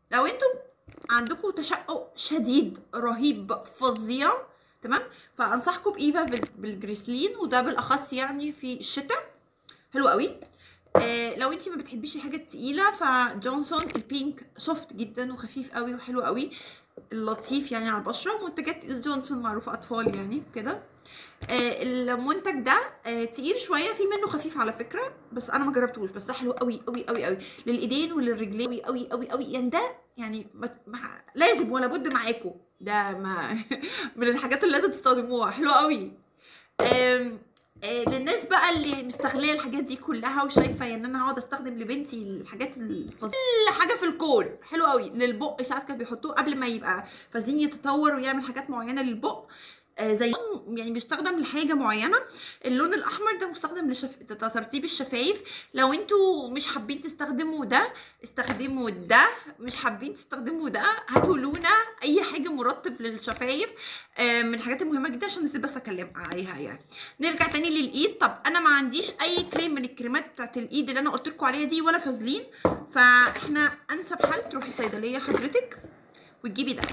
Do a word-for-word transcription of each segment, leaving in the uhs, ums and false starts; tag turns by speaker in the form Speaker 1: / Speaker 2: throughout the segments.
Speaker 1: لو انتوا عندكم تشقق شديد رهيب فظيع تمام، فانصحكم بايفا بالجريسلين، وده بالاخص يعني في الشتاء حلو قوي. آه لو انتي ما بتحبيش الحاجه التقيله فجونسون البينك سوفت جدا وخفيف قوي وحلو قوي لطيف يعني على البشره. منتجات جونسون معروفه اطفال يعني كده. آه المنتج ده آه تقيل شويه، في منه خفيف على فكره بس انا ما جربتوش، بس ده حلو قوي قوي قوي قوي للايدين وللرجلين قوي قوي قوي قوي يعني. ده يعني ما ما لازم ولا بد معاكم، ده ما من الحاجات اللي لازم تستخدموها، حلوه قوي. آم، آه، للناس بقى اللي مستغليه الحاجات دي كلها وشايفه ان انا هقعد استخدم لبنتي الحاجات الفظيعه، كل حاجه في الكون حلو قوي للبق. ساعات كانوا بيحطوه قبل ما يبقى فازلين يتطور ويعمل حاجات معينه للبق، آه زي يعني بيستخدم لحاجه معينه. اللون الاحمر ده مستخدم لشف... ترطيب الشفايف. لو انتوا مش حابين تستخدموا ده استخدموا ده، مش حابين تستخدموا ده هاتوا لونه اي حاجه مرطب للشفايف. آه من الحاجات المهمه جدا عشان نسيب بس اتكلم عليها يعني. نرجع تاني للايد. طب انا ما عنديش اي كريم من الكريمات بتاعت الايد اللي انا قلت لكم عليها دي ولا فازلين، فاحنا انسب حل تروحي الصيدليه حضرتك وتجيبي ده.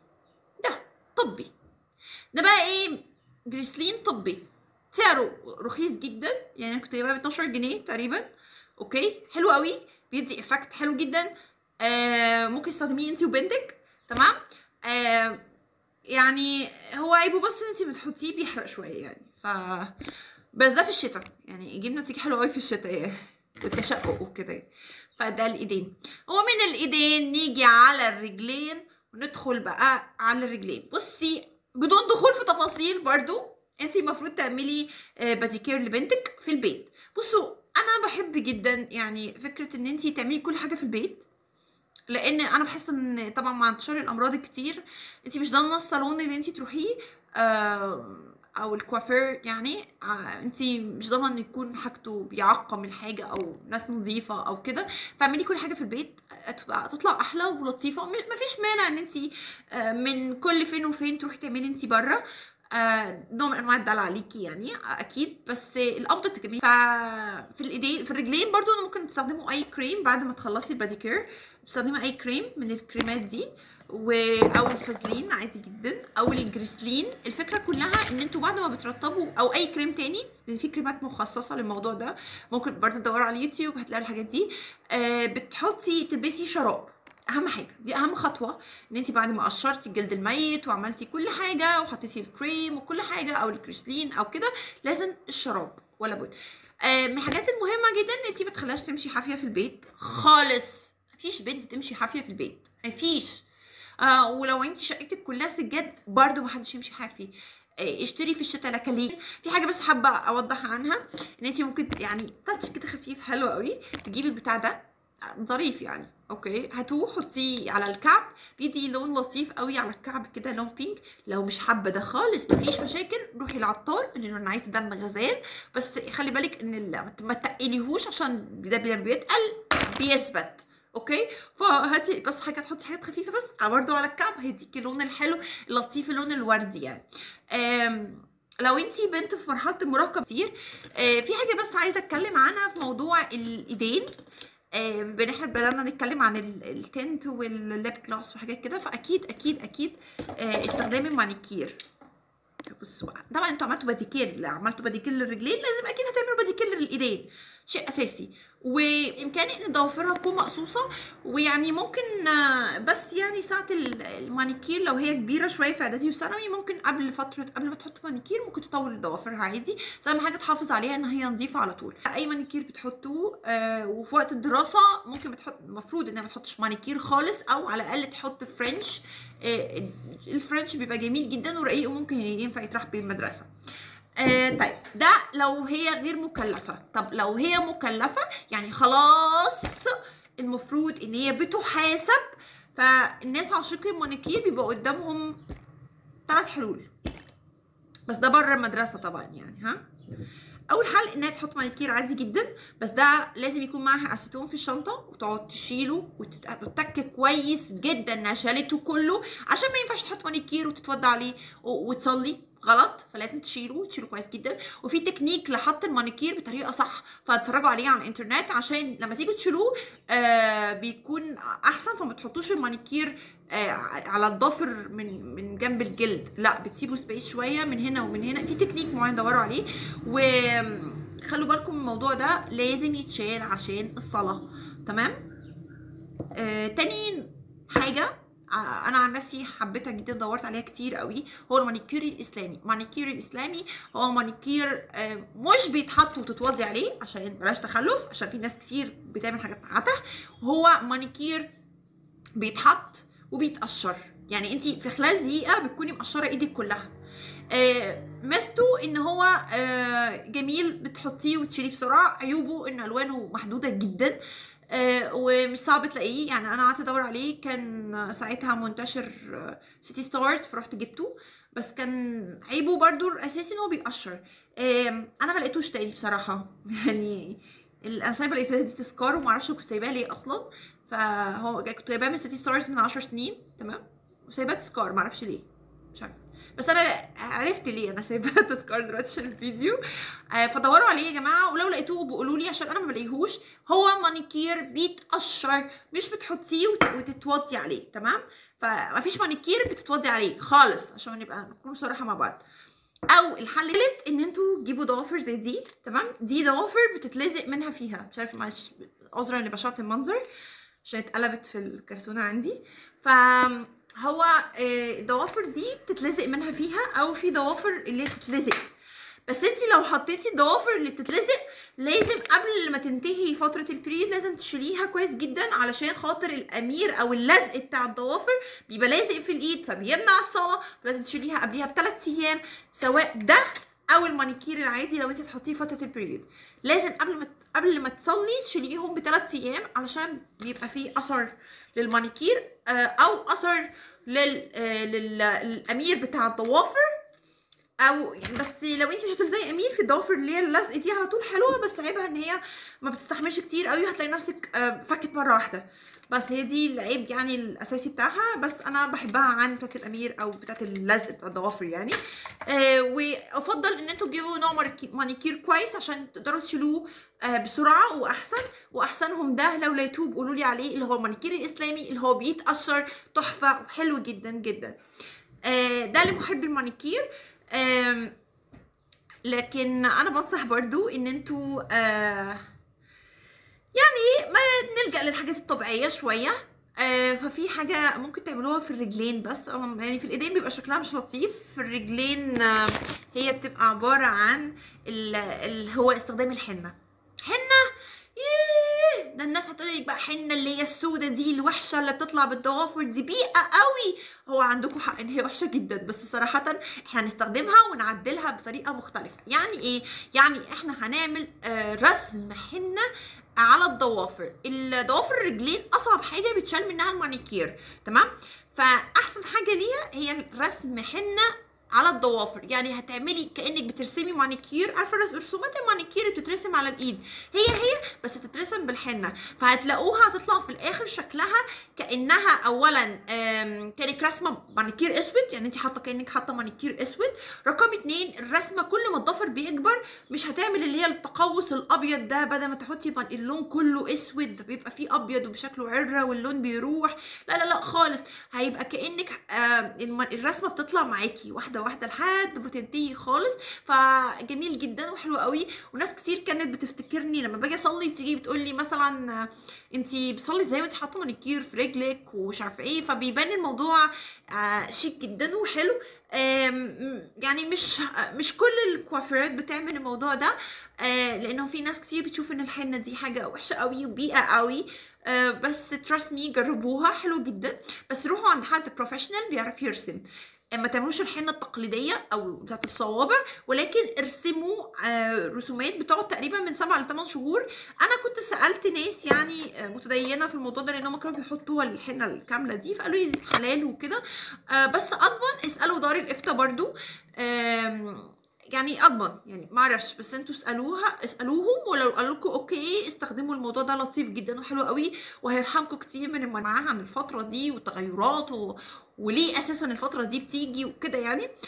Speaker 1: ده طبي، ده بقى ايه؟ جريسلين طبي، سعره رخيص جدا يعني. انا كنت جايباه ب اتناشر جنيه تقريبا. اوكي حلو قوي، بيدي افكت حلو جدا. آه ممكن تستخدميه انت وبنتك تمام. آه يعني هو عيبه بس ان انت بتحطيه بيحرق شويه يعني، ف بس ده في الشتاء يعني يجيب نتيجه حلوه قوي في الشتاء يعني والتشقق وكده يعني. فده الايدين. ومن الايدين نيجي على الرجلين وندخل بقى على الرجلين. بصي بدون دخول في تفاصيل برضو، انت المفروض تعملي باديكير لبنتك في البيت. بصوا انا بحب جدا يعني فكره ان انت تعملي كل حاجه في البيت، لان انا بحس ان طبعا مع انتشار الامراض الكتير انت مش ضامنه الصالون اللي انت تروحيه او الكوافير يعني، انت مش ضامنه ان يكون حاجته بيعقم الحاجه او ناس نظيفه او كده. فاعملي كل حاجه في البيت تطلع احلى ولطيفه. مفيش مانع ان انت من كل فين وفين تروحي تعملي انت بره، آه نوع من انواع الدلع عليكي يعني اكيد، بس الافضل تجيبيه. ففي الايدين في الرجلين برضو انا ممكن تستخدموا اي كريم بعد ما تخلصي الباديكير. تستخدمي اي كريم من الكريمات دي و... او الفازلين عادي جدا او الجريسلين. الفكره كلها ان انتوا بعد ما بترطبوا او اي كريم تاني، لان في كريمات مخصصه للموضوع ده ممكن برضه تدوروا على اليوتيوب هتلاقوا الحاجات دي. آه بتحطي تلبسي شراب، اهم حاجه دي اهم خطوه، ان انت بعد ما قشرتي الجلد الميت وعملتي كل حاجه وحطيتي الكريم وكل حاجه او الجريسلين او كده لازم الشراب ولا بد. آه من الحاجات المهمه جدا ان انت ما تخليهاش تمشي حافيه في البيت خالص. مفيش بنت تمشي حافيه في البيت، مفيش. آه ولو انت شقتك كلها سجاد برضو محدش يمشي حافي. آه اشتري في الشتاء لكلين. في حاجه بس حابه اوضح عنها، ان انت ممكن يعني تاتش كده خفيف حلو قوي، تجيبي البتاع ده ظريف يعني. اوكي هاتوه حطيه على الكعب، بيدي لون لطيف قوي على الكعب كده لون بينك. لو مش حابه ده خالص مفيش مشاكل، روحي العطار اللي انا عايزه دم غزال، بس خلي بالك ان ما تقليهوش عشان ده لما بيتقل بيثبت. اوكي فهاتي بس حاجه تحطي حاجات خفيفه بس برضه على الكعب هيديكي اللون الحلو اللطيف اللون الوردي يعني. أم لو انتي بنت في مرحله المراهقه كتير، آه في حاجه بس عايزه اتكلم عنها في موضوع الايدين. آه احنا بدأنا نتكلم عن التنت والليب جلوس وحاجات كده، فاكيد اكيد اكيد آه استخدام المانيكير. بصوا طبعا انتوا عملتوا باديكير، عملتوا باديكير للرجلين لازم اكيد هتعملوا باديكير للايدين، شيء اساسي. وامكاني ان ضوافرها تكون مقصوصه، ويعني ممكن بس يعني ساعه المانيكير لو هي كبيره شويه في اعدادي وثانوي ممكن قبل فتره قبل ما تحط مانيكير ممكن تطول ضوافرها عادي، زي ما حاجه تحافظ عليها ان هي نظيفه على طول. اي مانيكير بتحطوه آه وفي وقت الدراسه ممكن بتحط، المفروض انها ما تحطش مانيكير خالص او على الاقل تحط فرنش. آه الفرنش بيبقى جميل جدا ورقيق وممكن ينفع يتراح بيه المدرسه. آه طيب ده لو هي غير مكلفه. طب لو هي مكلفه يعني خلاص المفروض ان هي بتحاسب، فالناس عاشقي المانيكير بيبقى قدامهم ثلاث حلول، بس ده بره المدرسه طبعا يعني. ها اول حل انها تحط مانيكير عادي جدا، بس ده لازم يكون معاها اسيتون في الشنطه وتقعد تشيله وتتك كويس جدا انها شالته كله، عشان ما ينفعش تحط مانيكير وتتوضى عليه وتصلي غلط، فلازم تشيله تشيله كويس جدا. وفي تكنيك لحط المانيكير بطريقه صح، فاتفرجوا عليه على الانترنت عشان لما تيجوا تشيلوه آه بيكون احسن. فما تحطوش المانيكير آه على الضافر من من جنب الجلد، لا بتسيبوا سبيس شويه من هنا ومن هنا. في تكنيك معين دوروا عليه، وخلوا بالكم من الموضوع ده لازم يتشال عشان الصلاه. تمام. آه تاني حاجه انا عن نفسي حبيتها جدا، دورت عليها كتير قوي، هو المانيكير الاسلامي. المانيكير الاسلامي هو مانيكير مش بيتحط وتتوضي عليه عشان بلاش تخلف، عشان في ناس كتير بتعمل حاجات عته. هو مانيكير بيتحط وبيتقشر، يعني انت في خلال دقيقه بتكوني مقشره ايدك كلها. آه ميزته ان هو آه جميل، بتحطيه وتشيليه بسرعه. عيوبه ان الوانه محدوده جدا آه ومش صعب تلاقيه، يعني انا قعدت ادور عليه كان ساعتها منتشر سيتي ستارز فرحت جبته، بس كان عيبه برضو الاساسي ان هو بيقشر. آه انا ما لقيتوش تاني بصراحه يعني انا سايبه الازازه دي تذكار ومعرفش كنت سايباها ليه اصلا. فهو كنت جايباه من سيتي ستارز من عشر سنين تمام، وسايباه تذكار معرفش ليه، مش عارفه، بس انا عرفت ليه انا سايباها تذكار دلوقتي عشان الفيديو. آه فدوروا عليه يا جماعه، ولو لقيتوه بقولوا لي عشان انا ما بلاقيهوش. هو مانيكير بيتقشر، مش بتحطيه وتتوضي عليه. تمام، فمفيش مانيكير بتتوضي عليه خالص عشان نبقى نكون صراحه مع بعض. او الحل الثالث ان انتوا تجيبوا ضوافر زي دي. تمام، دي ضوافر بتتلزق منها فيها، مش عارفه معلش عذرا اني بشعت المنظر عشان اتقلبت في الكرتونه عندي. ف هو الضوافر دي بتتلزق منها فيها، او في ضوافر اللي بتتلزق. بس انت لو حطيتي الضوافر اللي بتتلزق لازم قبل ما تنتهي فتره البريد لازم تشيليها كويس جدا، علشان خاطر الامير او اللزق بتاع الضوافر بيبقى لازق في الايد فبيمنع الصلاه، فلازم تشيليها قبليها بثلاث ايام، سواء ده او المانيكير العادي لو انت تحطيه فتره البريد. لازم قبل ما قبل ما تصلي تشيليهم بثلاث ايام علشان بيبقى فيه اثر للمانيكير او اثر لل... للامير بتاع الضوافر. او يعني بس لو انت مش هتلزقي امير في الضوافر اللي هي اللزق دي على طول حلوه، بس عيبها ان هي ما بتستحملش كتير قوي، هتلاقي نفسك فكت مره واحده. بس هي دي العيب يعني الاساسي بتاعها، بس انا بحبها عن بتاعت الامير او بتاعت اللزق بتاع الضوافر يعني. آه وافضل ان انتوا تجيبوا نوع مانيكير كويس عشان تقدروا تشيلوه آه بسرعه واحسن. واحسنهم ده لو لقيتوه قولوا لي عليه، اللي هو المانيكير الاسلامي اللي هو بيتقشر تحفه وحلو جدا جدا. آه ده لمحبي المانيكير. آه لكن انا بنصح برضو ان انتوا آه يعني ما نلجأ للحاجات الطبيعية شوية. آه ففي حاجة ممكن تعملوها في الرجلين بس، يعني في الايدين بيبقى شكلها مش لطيف، في الرجلين آه هي بتبقى عبارة عن اللي هو استخدام الحنة. حنة ايه ده، الناس هتقولك بقى حنة اللي هي السودة دي الوحشة اللي بتطلع بالضوافر دي بيئة قوي. هو عندكم حق ان هي وحشة جدا، بس صراحة احنا هنستخدمها ونعدلها بطريقة مختلفة. يعني ايه؟ يعني احنا هنعمل آه رسم حنة على الضوافر. الضوافر الرجلين اصعب حاجه بيتشال منها المانيكير. تمام، فاحسن حاجه ليها هي رسم حنه على الضوافر. يعني هتعملي كانك بترسمي مانيكير، عارفه رسومات المانيكير اللي بتترسم على الايد هي هي بس تترسم بالحنه، فهتلاقوها هتطلع في الاخر شكلها كانها اولا كانك رسمه مانيكير اسود، يعني انت حاطه كانك حاطه مانيكير اسود. رقم اتنين، الرسمه كل ما الضفر بيكبر مش هتعمل اللي هي التقوس الابيض ده، بدل ما تحطي اللون كله اسود بيبقى فيه ابيض وبشكله عره واللون بيروح. لا لا لا خالص، هيبقى كانك الرسمه بتطلع معاكي واحده واحده لحد ما تنتهي خالص. فجميل جدا وحلو قوي. وناس كتير كانت بتفتكرني لما باجي اصلي تيجي بتقول لي مثلا انتي بتصلي ازاي وانتي حاطه مانيكير في رجلك ومش عارفه ايه، فبيبان الموضوع شيك جدا وحلو. يعني مش مش كل الكوافيرات بتعمل الموضوع ده، لانه في ناس كتير بتشوف ان الحنه دي حاجه وحشه قوي وبيئه قوي. بس تراست مي جربوها حلو جدا، بس روحوا عند حد بروفيشنال بيعرف يرسم. ما تعملوش الحنه التقليديه او بتاعت الصوابع، ولكن ارسموا رسومات بتقعد تقريبا من سبعة لثمان شهور. انا كنت سالت ناس يعني متدينه في الموضوع ده لانهم كانوا بيحطوها الحنه الكامله دي، فقالوا لي حلال وكده. بس اضمن اسالوا دار الافتاء برضو، يعني اضمن يعني ما اعرفش، بس انتوا اسالوها اسالوهم، ولو قالوا لكم اوكي استخدموا الموضوع ده لطيف جدا وحلو قوي وهيرحمكم كتير من المناعه عن الفتره دي والتغيرات و... وليه اساسا الفتره دي بتيجي وكده يعني.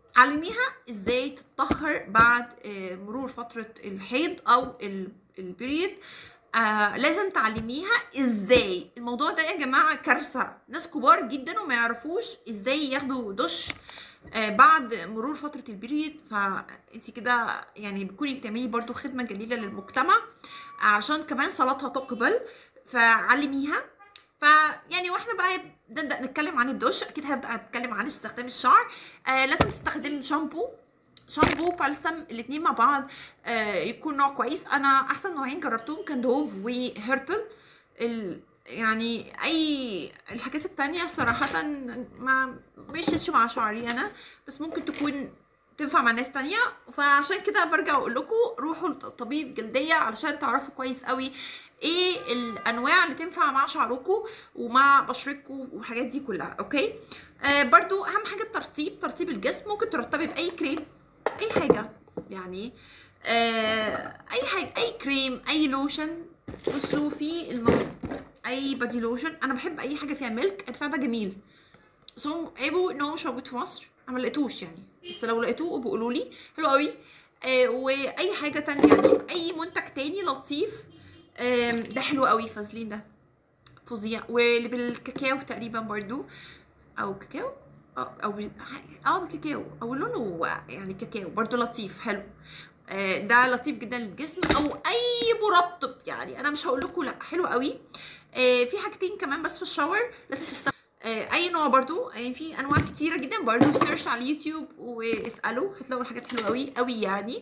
Speaker 1: علميها ازاي تتطهر بعد مرور فتره الحيض او البريد. آه لازم تعلميها ازاي. الموضوع ده يا جماعه كارثه، ناس كبار جدا وما يعرفوش ازاي ياخدوا دش آه بعد مرور فتره البريد. فانت كده يعني بتكوني بتعملي برضو خدمه جليله للمجتمع عشان كمان صلاتها تقبل. فعلميها. فيعني واحنا بقى نبدا نتكلم عن الدش، اكيد هبدا اتكلم عن استخدام الشعر. آه لازم تستخدم شامبو شامبو بالسم الاثنين مع بعض آه يكون نوع كويس. انا احسن نوعين جربتهم كان دوف وهيربل. ال... يعني اي الحاجات التانية صراحة ما مشيتش مع شعري انا، بس ممكن تكون تنفع مع ناس تانية. فعشان كده برجع اقول لكم روحوا لطبيب جلدية علشان تعرفوا كويس قوي ايه الانواع اللي تنفع مع شعركم ومع بشرتكم والحاجات دي كلها. اوكي. آه برضو اهم حاجة الترطيب، ترطيب الجسم. ممكن ترطبي باي كريم، اي حاجه يعني آه اي حاجه، اي كريم، اي لوشن. بصوا في المو... اي بادي لوشن. انا بحب اي حاجه فيها ميلك، البتاع ده جميل بس هو عيبه ان هو مش موجود في مصر، انا ما لقيتوش يعني، بس لو لقيتوه بقولوا لي. حلو قوي. آه واي حاجه تانية يعني اي منتج تاني لطيف آه ده حلو قوي. فازلين ده فظيع، واللي بالكاكاو تقريبا برضو، او كاكاو اه او اه كاكاو او لونه يعني كاكاو برضو لطيف حلو. آه ده لطيف جدا للجسم. او اي مرطب يعني انا مش هقول لكم لا، حلو قوي. آه في حاجتين كمان بس في الشاور لازم تستخدم آه اي نوع برضو يعني، في انواع كتيره جدا برضو. سيرش على اليوتيوب واسالوا هتلاقوا الحاجات حلوه قوي قوي يعني.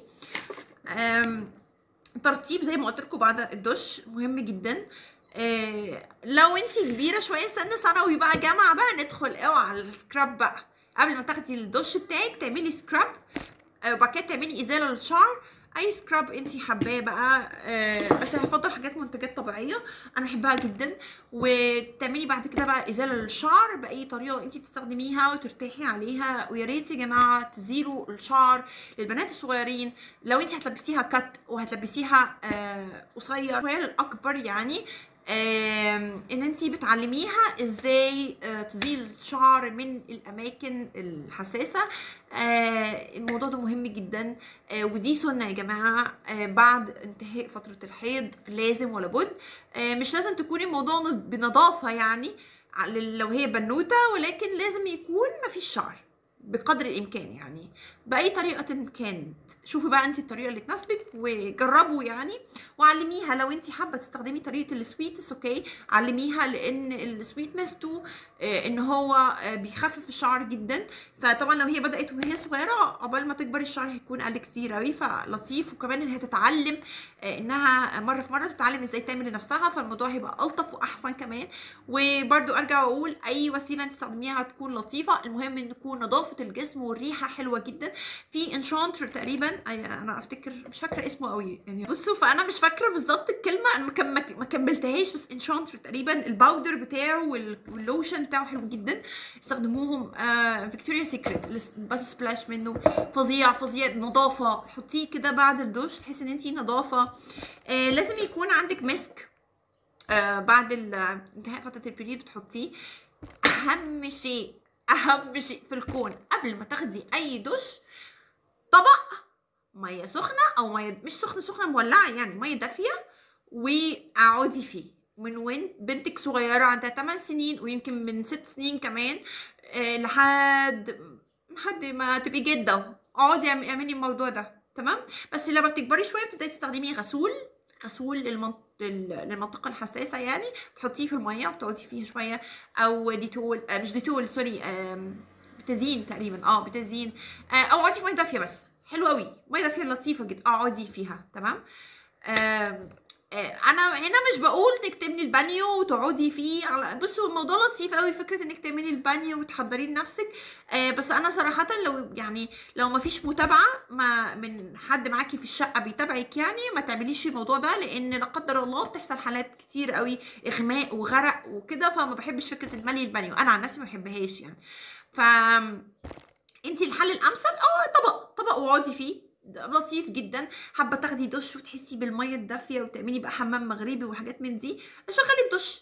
Speaker 1: ترطيب زي ما قلت لكم بعد الدش مهم جدا. إيه لو انت كبيره شويه سن ثانوي بقى جامعه بقى ندخل اوعى على السكراب بقى. قبل ما تاخدي الدش بتاعك تعملي سكراب وبعد كده تعملي ازاله للشعر. اي سكراب انت حباه بقى آه بس هفضل حاجات منتجات طبيعيه انا بحبها جدا. وتعملي بعد كده بقى ازاله للشعر باي طريقه انت بتستخدميها وترتاحي عليها. ويا ريت يا جماعه تزيلوا الشعر للبنات الصغيرين. لو انت هتلبسيها كات وهتلبسيها آه قصير شويه للاكبر يعني ان انت بتعلميها ازاي تزيل الشعر من الاماكن الحساسه. الموضوع ده مهم جدا ودي سنه يا جماعه. بعد انتهاء فتره الحيض لازم ولا بد. مش لازم تكون الموضوع بنظافه يعني لو هي بنوته، ولكن لازم يكون مفيش شعر بقدر الامكان يعني باي طريقه كانت. شوفي بقى انت الطريقه اللي تناسبك وجربوا يعني وعلميها. لو انت حابه تستخدمي طريقه السويت اوكي علميها، لان السويت ميزته ان هو بيخفف الشعر جدا. فطبعا لو هي بدات وهي صغيره عقبال ما تكبر الشعر هيكون قل كتير قوي، فلطيف. وكمان ان هي تتعلم انها مره في مره تتعلم ازاي تعمل لنفسها، فالموضوع هيبقى الطف واحسن كمان. وبرده ارجع واقول اي وسيله انت تستخدميها تكون لطيفه، المهم ان تكون نظافه الجسم والريحه حلوه جدا. في انشانتر تقريبا انا افتكر مش فاكره اسمه قوي يعني، بصوا فانا مش فاكره بالظبط الكلمه انا ما كملتهاش، بس انشانتر تقريبا الباودر بتاعه واللوشن بتاعه حلو جدا استخدموهم. آه فيكتوريا سيكريت بس سبلاش منه فظيع فظيع. نظافه حطيه كده بعد الدش تحسي ان انتي نظافه. آه لازم يكون عندك مسك آه بعد انتهاء فتره البريود بتحطيه. اهم شيء اهم شيء في الكون قبل ما تاخدي اي دش طبق ميه سخنه او ميه مش سخنه سخنه مولعه يعني ميه دافيه واقعدي فيه من وين بنتك صغيره عندها ثمان سنين ويمكن من ست سنين كمان آه لحد لحد ما تبقي جده. اقعدي اعملي الموضوع ده تمام. بس لما بتكبري شويه بتبداي تستخدمي غسول غسول للمنطقه للمنطقه الحساسه يعني تحطيه في الميه وتقعدي فيها شويه. او ديتول آه مش ديتول سوري آه بتزين تقريبا اه بتزين آه او اقعدي في ميه دافيه بس حلو قوي. ميه دافيه لطيفه جدا اقعدي فيها تمام. آه انا هنا مش بقول انك تعملي البانيو وتقعدي فيه على بصوا الموضوع لطيف قوي فكره انك تعملي البانيو وتحضريه لنفسك. آه بس انا صراحه لو يعني لو ما فيش متابعه ما من حد معاكي في الشقه بيتابعك يعني ما تعمليش الموضوع ده، لان لا قدر الله بتحصل حالات كتير قوي اغماء وغرق وكده. فما بحبش فكره الملي البانيو انا عن نفسي ما بحبهاش يعني. ف انت الحل الامثل اه طبق طبق واقعدي فيه لطيف جدا. حابه تاخدي دش وتحسي بالميه الدافيه وتعملي بقى حمام مغربي وحاجات من دي شغلي الدش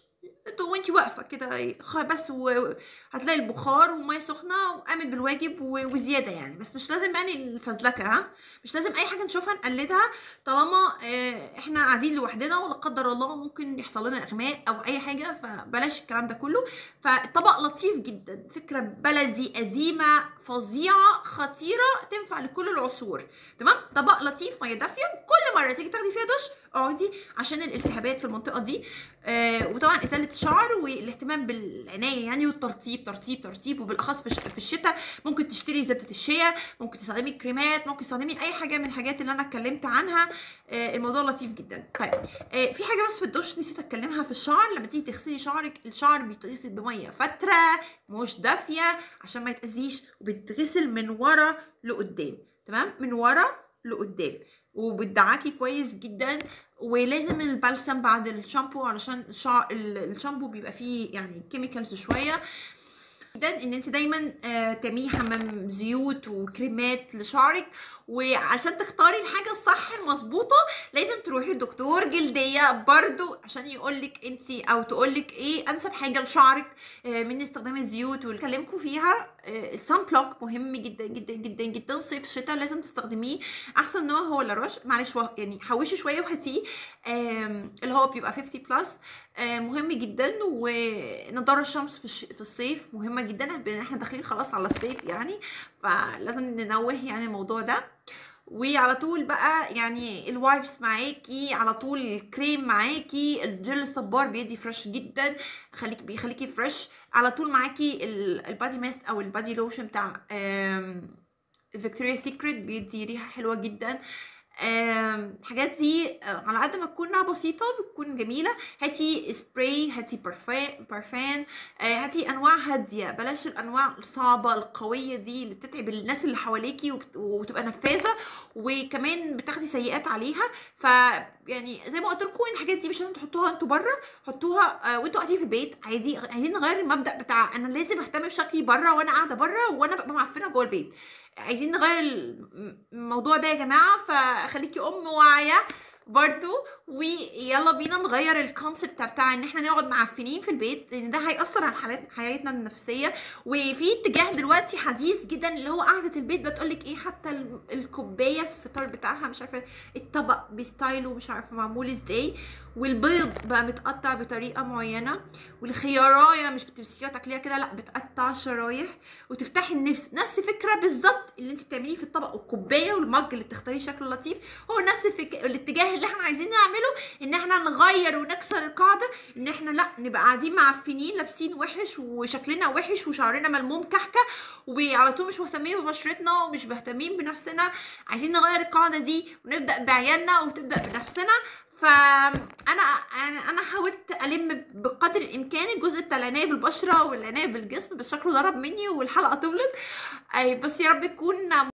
Speaker 1: وانتي واقفه كده بس، وهتلاقي البخار وميه سخنه وقامت بالواجب وزياده يعني. بس مش لازم يعني الفزلكه، ها، مش لازم اي حاجه نشوفها نقلدها طالما احنا قاعدين لوحدنا ولا قدر الله ممكن يحصل لنا اغماء او اي حاجه، فبلاش الكلام ده كله. فالطبق لطيف جدا، فكره بلدي قديمه فظيعه خطيره تنفع لكل العصور. تمام، طبق لطيف، ميه دافيه، كل مره تيجي تاخدي فيها دش اقعدي عشان الالتهابات في المنطقه دي. آه وطبعا ازاله الشعر والاهتمام بالعنايه يعني، والترطيب ترطيب ترطيب، وبالاخص في في الشتاء ممكن تشتري زبده الشيا، ممكن تستخدمي كريمات، ممكن تستخدمي اي حاجه من الحاجات اللي انا اتكلمت عنها. آه الموضوع لطيف جدا. طيب آه في حاجه بس في الدش نسيت اتكلمها في الشعر. لما تيجي تغسلي شعرك، الشعر بيتغسل بميه فتره مش دافيه عشان ما يتاذيش، وبيتغسل من ورا لقدام. تمام، من ورا لقدام، وبتدعكي كويس جدا. ولازم البلسم بعد الشامبو علشان الشعر الشامبو بيبقى فيه يعني كيميكالز شويه جدا، ان انت دايما آه تعملي حمام زيوت وكريمات لشعرك. وعشان تختاري الحاجه الصح المظبوطه لازم تروحي لدكتور جلديه برضو عشان يقولك انت او تقولك ايه انسب حاجه لشعرك آه من استخدام الزيوت واللي كلمكم فيها. آه السان بلوك مهم جدا جدا جدا جدا، صيف الشتاء لازم تستخدميه. احسن نوع هو لاروش، معلش يعني حوشي شويه وهاتيه آه اللي هو بيبقى خمسين بلس. آه مهم جدا. ونضاره الشمس في, في الصيف مهمه جدا، احنا داخلين خلاص على الصيف يعني، فلازم ننوه يعني الموضوع ده. وعلى طول بقى يعني الوايبس معاكي على طول، الكريم معاكي، الجل الصبار بيدي فريش جدا، خليكي بيخليكي فريش على طول معاكي. البادي ميست او البادي لوشن بتاع فيكتوريا سيكريت بيدي ريحه حلوه جدا. الحاجات دي على قد ما تكونها بسيطه بتكون جميله. هاتي سبراي، هاتي برفان برفان هاتي انواع هاديه، بلاش الانواع الصعبه القويه دي اللي بتتعب الناس اللي حواليكي وبتبقى نفاذه وكمان بتاخدي سيئات عليها. ف يعني زي ما قلت لكم الحاجات دي مش لازم تحطوها انتوا بره، حطوها وانتوا قاعدين في البيت عادي. عايزين نغير المبدا بتاع انا لازم اهتم بشكلي بره وانا قاعده بره وانا ببقى معفنه جوه البيت. عايزين نغير الموضوع ده يا جماعه، فخليكي ام واعيه برضو، ويلا بينا نغير الكونسبت بتاع ان احنا نقعد معفنين في البيت، لان ده هيأثر على حالات حياتنا النفسيه. وفي اتجاه دلوقتي حديث جدا اللي هو قعده البيت، بتقولك ايه حتى الكوبايه الفطار بتاعها مش عارفه الطبق بستايله مش عارفه معمول ازاي، والبيض بقى متقطع بطريقه معينه، والخيارايه مش بتمسكيها تاكليها كده، لا بتقطع شرايح وتفتحي النفس. نفس الفكره بالظبط اللي انت بتعمليه في الطبق والكوبايه والمج اللي بتختاريه شكل لطيف، هو نفس الفك... الاتجاه اللي احنا عايزين نعمله، ان احنا نغير ونكسر القاعده ان احنا لا نبقى قاعدين معفنين لابسين وحش وشكلنا وحش وشعرنا ملموم كحكه وعلى طول مش مهتمين ببشرتنا ومش مهتمين بنفسنا. عايزين نغير القاعده دي ونبدا بعيالنا وتبدا بنفسنا. فانا انا انا حاولت الم بقدر الامكان الجزء بتاع العنايه بالبشره والعنايه بالجسم، بس شكله ضرب مني والحلقه طولت. بس يا رب تكون